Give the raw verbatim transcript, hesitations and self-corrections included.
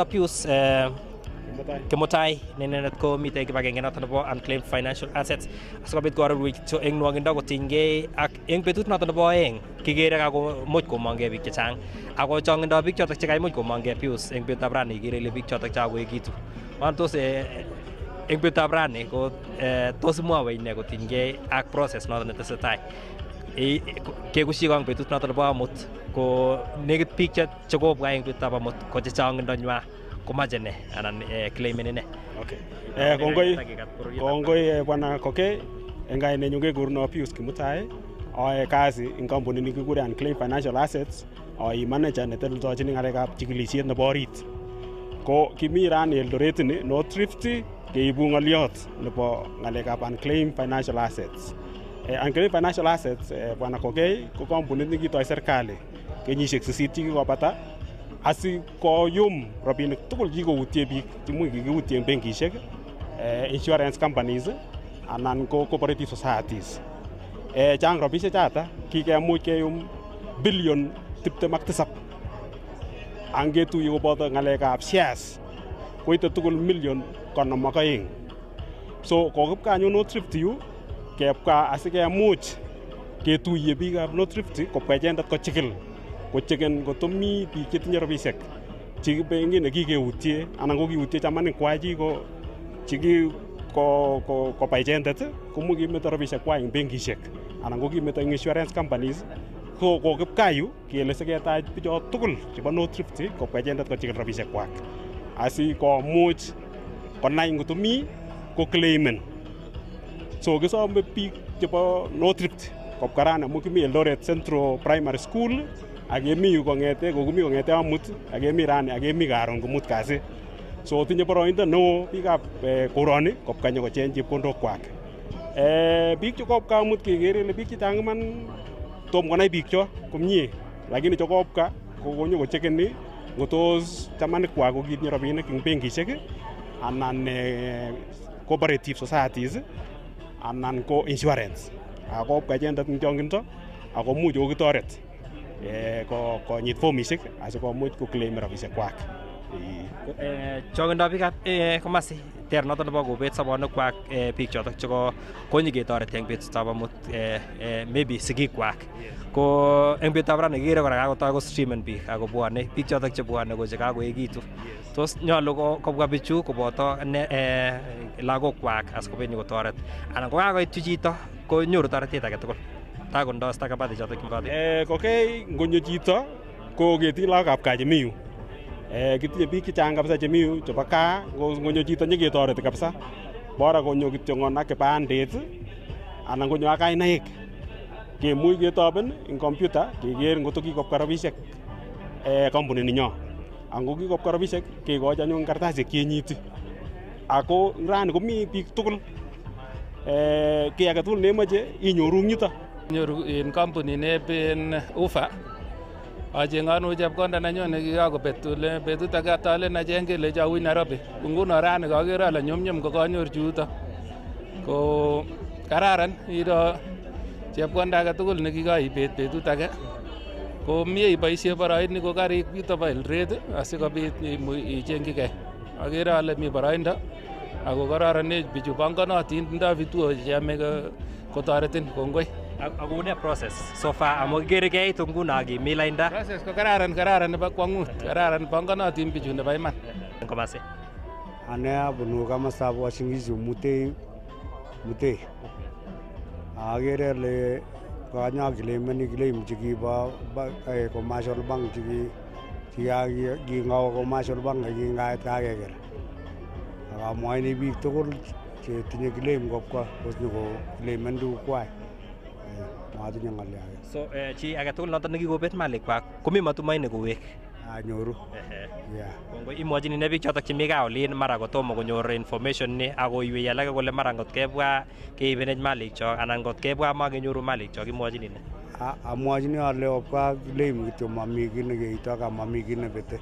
Pastor Pius Kimutai nenet ko mitei kibagenge noton nebo unclaimed financial assets asikobit koarorwech eng nwogindo kotinygei ak eng betut noton nebo oeng kikere kakomuch komongei biik chechang ako chongindo biik chotok chekaimuch komongei Pius eng betutab rani ikere ile biik chotok chakoekitu wan tos eng betutab rani ko tos imwowe ine kotinygei ak process noton netesetai kekushi kong betut noton nebo amut ko nekit biik chekobwa eng betutab amut ko chechongindo nywa komache ne anan claimen ne. Okay. Eh kongoi kongoi bwana Koke en kainenyu kekuruno Pius Kimutai ae kazi eng kampunit nikikure Unclaimed Financial Assets ai manager netelechin ng'alekab chikilisiet nebo orit. Ko kimi rani Eldoret ni North Rift keibu ng'oliot nebo ng'alekab Unclaimed Financial Assets. Eh, Unclaimed Financial Assets eh, bwana Koke ko kampunit nikitoi serikali kenyisiek sisit chekikobata asikoyum rabinik tugul chekikoutie biik chemuch kikiutie eng benkisiek, eh, insurance companies anan ko cooperative societies. Eh, chang rabisiek chata kikemuch keyum billion tiptem ak tisab angetuye koboto ng'alekab shares koite tugul million konom ak oeng. So kokipka anyun North Rift yu kepka asikemuch ketuye biikab North Rift kopwa icheket kochikil kocheken kotomi biik chetinye rabisiek chekipengine kikeutie anan ko kiutie chamanik kwai chiko chiki ko ko koba icheket komuch kimeto rabisiek kwai eng benkisiek anan ko kimeto eng insurance companies ko kokipka yu kele siketach bichot tugul chebo North Rift kopwa icheket kochikil rabisiek kwak asi komuch konai ngotomi ko claimen. So kisome biik chebo North Rift kopwa rani amu kimi Eldoret Central Primary School akemi yu kong'ete kokimi kong'ete amut akemi rani akemi karon komut kasi. So tinye boroindo neo biikab eh, koroni kopka nyokocheng chepkondok kwak. Eh, biik chekopka amut kekere ile biik chechang iman tom konai biik cho komie, lakini chekopka kokonyokochekeni ngotos chamanik kwak ko kitinye rabinik eng benkisiek anan eh, cooperative societies anan ko insurance. Akopka icheket eng chongindo ako much kokitoret eh ko konyit formisiek asikomuch ko claim rabisiek kwak. Eh chongindo biikab eh komasi ter noton nebo kobet sobonwek kwak eh biik chotok cheko konyiketoreti eng betutab amut eh maybe sigik kwak. Ko eng betutab rani kikere kora kakotoi ko streamen biik akobwone biik chotok chebwone ko chekakoekitu. Tos nyolu kobwa bichu koboto eh lagok kwak asikobit nyikotoret anan ko kakoityi chito konyoru toretet age tugul. Takondo stakabadhi chotok kimbati. Eh Kokei ngonyo chito ko ketinye lagokab gaa chemi yu. Eh kitinye biik chechang kabisa chemi yu chebo gaa ngonyo chito nyiketoreti kabisa. Bora konyo kityo ngon ak kibandet anan konyo ak kainaik. Kemuch ketoben eng computer keker ngoto kikopka rabisiek eh kampunit ninyo. Ango kikopka rabisiek kekochi anyun kartasisiek chenyiti. Ako rani komi biik tugul eh kiy age tugul nemoche inyoru yuto. Nyoru in company neben Ufa acheng'onu chepkonda nenyone kikakobet ole betut age atalen acheng kele chaui Nairobi. Nguno rani kakere ale nyumnyum ko kanyorchi yuto. Ko kararan iro chepkonda age tugul nekikaibet betut age. Ko mie iboisie boroindo ko karik yuto bo Eldoret asikobit ichengchigei. Akere ale mi boroindo ako kararanech bichu panganotin tindoi vituo cheyame kotoretin. Kongoi. Ako ne process so far amu kikere keitu nguno akimi lainda. Process ko kararan kararan nebo kwang'ut kararan panganotin bichu nebo iman. Komasi. Ane abunu komostab Uasin Gishu Mutei Mutei. Akere ale kanyo claimeni claim chekibo commercial bank cheki king'owo commercial bank kingait kakeker. Akamwoini biik tugul chetinye claim kopka tos nyoko claimen tugukwak. Matinye ng'olyo age. So eh, chi age tugul noton nekikobet malik kwak komi matumaini kowek. Anyoru. Yeah. Kongoi imwachini ne biik chotok chemi gaa olin mara kotomo konyor information ni ako iwei alake kole mara ngot kebwa keibenech malik chok anan ngot kebwa makenyoru malik chok imwachini ne? Amwachini ale obwa claim kityo mami kiy nekeito ka mami kiy nebete.